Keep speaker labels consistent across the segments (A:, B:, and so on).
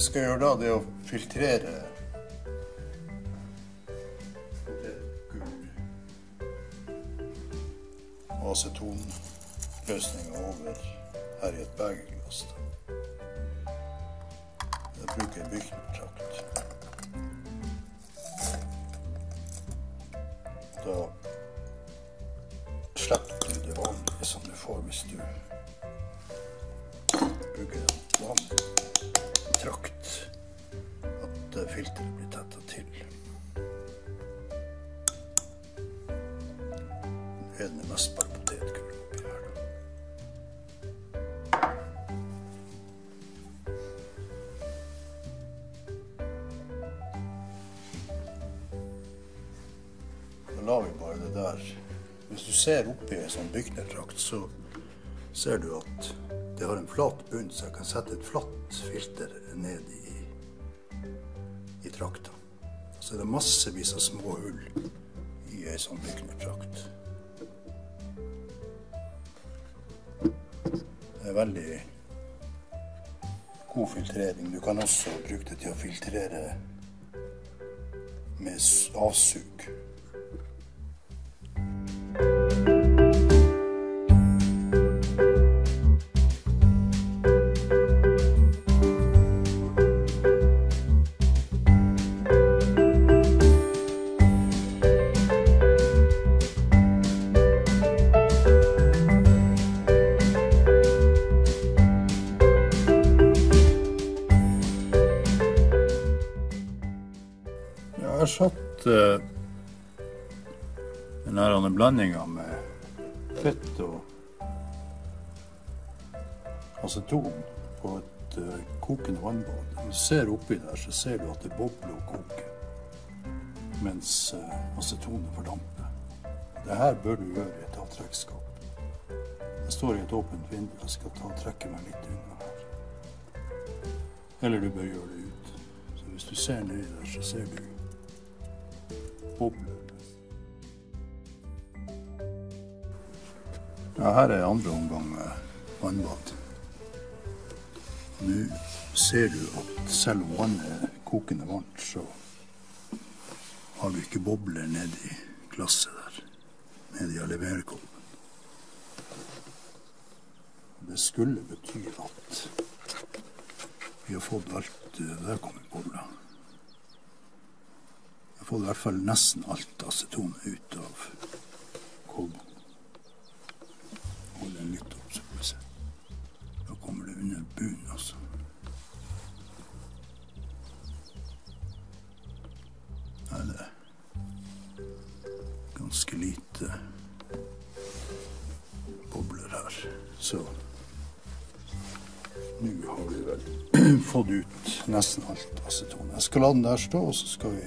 A: skal gjøre da, det er å filtrere potetgull og acetonløsningen over her i et begerglass. Jeg bruker bygningstrakt. Da slipper du det vanlige som du får hvis du bruker en vanlig trakt, at filteret blir tettet til. Nå er det mest bare potetgull oppi her da. Da lar vi bare det der. Hvis du ser oppi en sånn bygnertrakt, så ser du at det har en flat bunn, så jeg kan sette et flatt filter ned i trakta. Så er det massevis av små hull i en sånn bygnertrakt. Det er veldig god filtrering. Du kan også bruke det til å filtrere med avsug. Jeg har satt denne blandinga med fett og aceton på et kokende vannbad. Når du ser oppi der, så ser du at det bobler og koker, mens acetonet fordamper. Dette bør du gjøre i et avtrekkskap. Jeg står i et åpent vindu, jeg skal trekke meg litt unna her. Eller du bør gjøre det ut. Så hvis du ser nedi der, så ser du bobler. Ja, her er andre omgang med vannbad. Nå ser du at selv om vannet er kokende varmt, så har du ikke bobler ned i glasset der, ned i leverkolben. Det skulle bety at vi har fått alt, der kommer bobler. Jeg har fått i hvert fall nesten alt acetonet ut av kolben. Hold den litt opp, så får vi se. Da kommer det under bunnen, altså. Nei, det er ganske lite bobler her. Så nå har vi vel fått ut nesten alt aceton. Jeg skal la den der stå, og så skal vi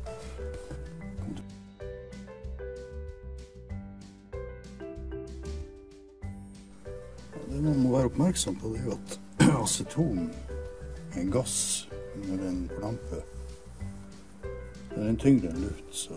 A: Det man må være oppmerksom på, det er jo at aceton er en gass når den fordamper. Den er tyngre enn luft, så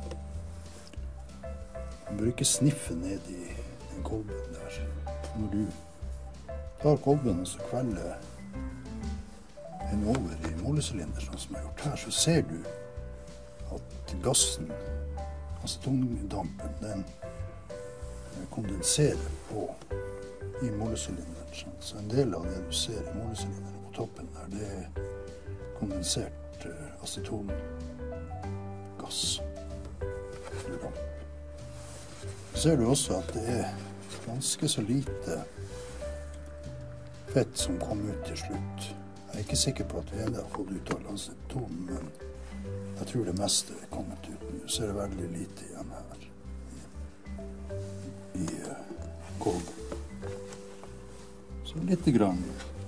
A: man bør ikke sniffe ned i den kolben der. Når du tar kolben og så kvelder den over i målesylinder, sånn som jeg har gjort her, så ser du at gassen, acetondampen, den kondenserer på i målesylinderen. Så en del av det du ser i målesylinderen på toppen der, det er kondensert acetongass. Så ser du også at det er ganske så lite fett som kom ut til slutt. Jeg er ikke sikker på at vi enda har fått ut all acetonen, men jeg tror det meste er kommet ut. Nå ser det veldig lite igjen her i kolben. Så litt grann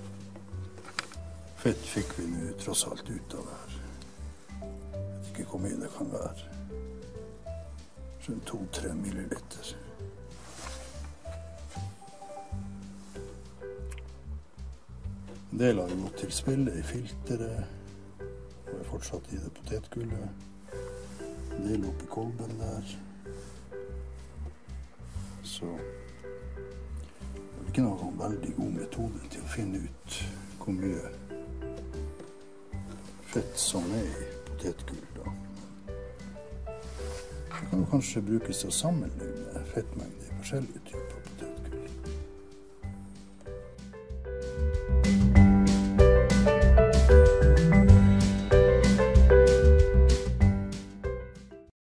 A: fett fikk vi nå tross alt ut av det her. Jeg vet ikke hvor mye det kan være. Rundt 2-3 milliliter. En del har gått til spille i filteret, og er fortsatt i det potetgullet. En del oppi kolben der. Så det er ikke noen veldig god metode til å finne ut hvor mye fett som er i potetgull da. Det kan jo kanskje brukes til å sammenligne fettmengde i forskjellige typer